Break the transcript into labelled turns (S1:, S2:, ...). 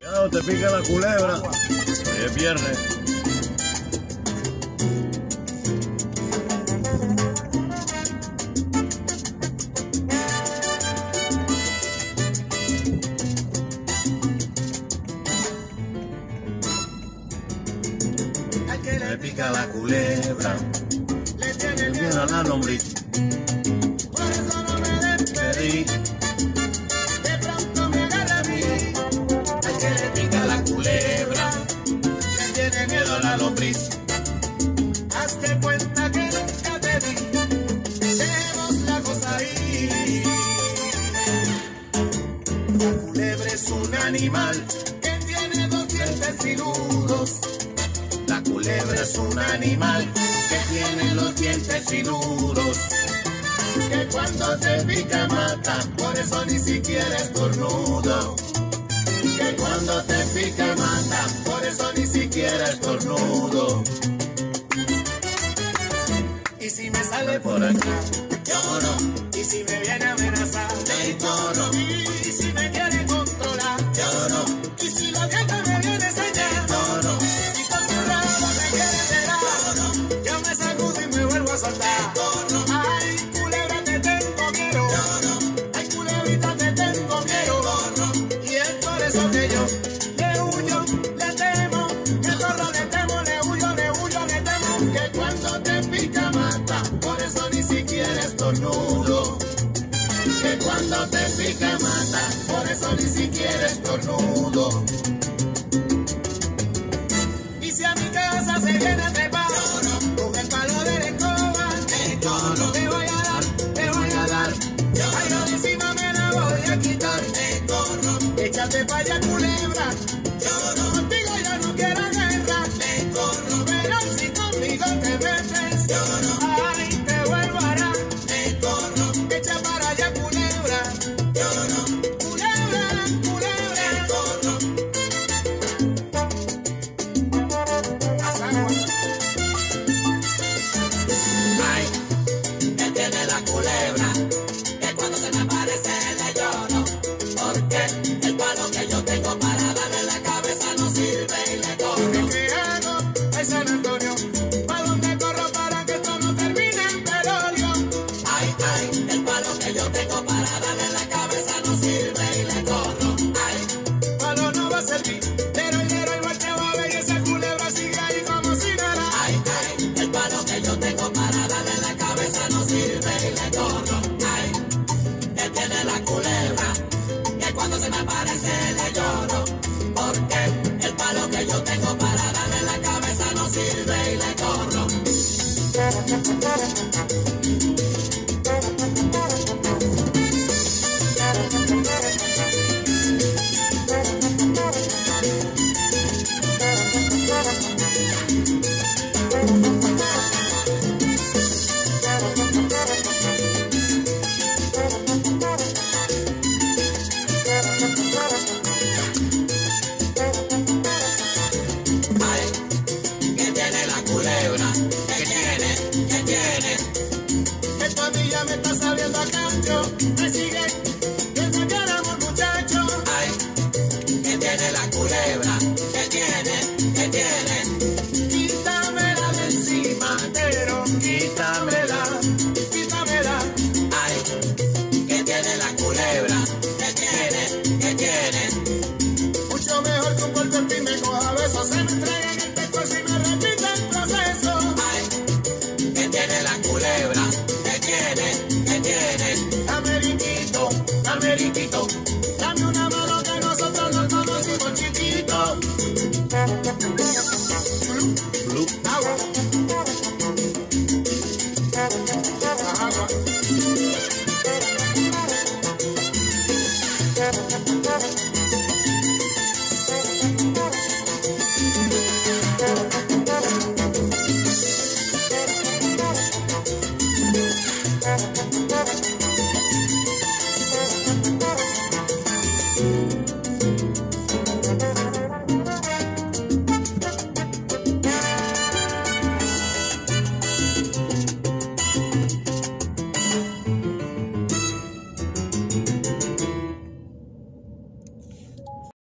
S1: Cuidado, te pica la culebra. Hoy es viernes.
S2: Al que
S1: Le pica la culebra.
S2: le tiene
S1: Miedo a la lombriz.
S2: por eso no me despedí. De pronto me agarra a mí. Al que le pica la culebra, le tiene miedo a la lombriz. Hazte cuenta que nunca te vi. Dejemos la cosa ahí. La culebra es un animal que tiene 2 dientes filudos. La culebra es un animal que tiene los dientes filudos, que cuando te pica mata, por eso ni siquiera estornudo. Que cuando te pica mata, por eso ni siquiera estornudo. Y si me sale por acá, lloro. Y si me viene a amenazar, le lloro. Y si me quiere controlar, lloro. Y si la dieta me viene a enseñar, lloro. Y con su rabo me quiere tirar, lloro. Yo me sacudo y me vuelvo a soltar, lloro. Ay, culebra, te tengo miedo, lloro. Ay, culebrita, te tengo miedo, lloro. Y es por eso que yo le huyo, le temo, le corro, le temo, le huyo, le huyo, le temo. Que cuando te pica mata, por eso ni siquiera estornudo. Que cuando te pica mata, por eso ni siquiera estornudo. Y si a mi casa se viene a trepar, con el palo de la escoba, te voy a dar, te voy a dar. Ay, no, de encima me la voy a quitar. Échate pa' allá, culebra. Contigo yo no quiero guerra. Pero si conmigo te metes, ay, te vuelvo a dar. Echa para allá, culebra. Culebra, culebra. Haz agua.
S3: Ay, él tiene la culebra, que cuando se me aparece le lloro, porque el palo que yo tengo para darle la cabeza no sirve y le corro.
S2: ¿Qué hago? Ay, San Antonio, ¿pa' dónde corro para que esto no termine en petróleo?
S3: Ay, ay, el palo que yo tengo para darle la cabeza no sirve y le corro. Ay,
S2: Palo no va a servir, pero igual te va a ver y esa culebra sigue ahí como si nada.
S3: ay, ay, el palo que yo tengo para darle la cabeza no sirve y le corro. Ay, él tiene la culebra, que cuando se me aparece le lloro, porque el palo que yo tengo para darle la cabeza no sirve y le corro. Ay, que tiene la culebra, que tiene.
S2: Esto a mí ya me está sabiendo a cambio. Me sigue desde que éramos muchachos.
S3: Ay, que tiene la culebra,